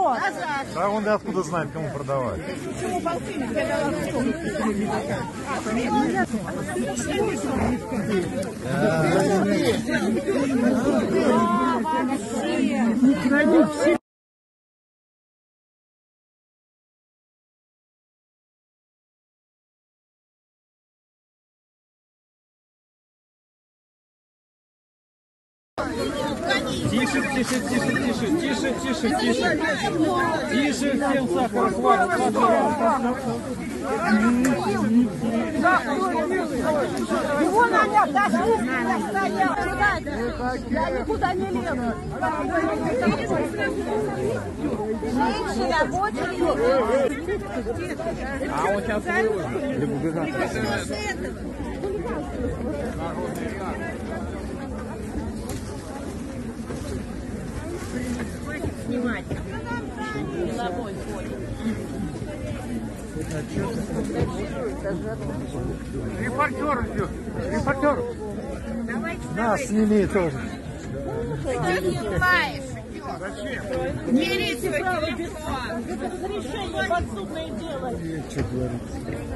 Вот. Да он откуда знает, кому продавать. Не кради все. Тише, тише, тише, тише, тише, тише, тише. Тише, всем сахар, хватит. Его надо, даже я стоял. Я никуда не лезу. Женщина, очень. А он сейчас либо убежать. Снимать. Деловой свой. Репортер идет. Репортер. Нас сними тоже. Ты снимаешь, Зачем? бери свой телефон. Это разрешение подсудное дело. Что говорится?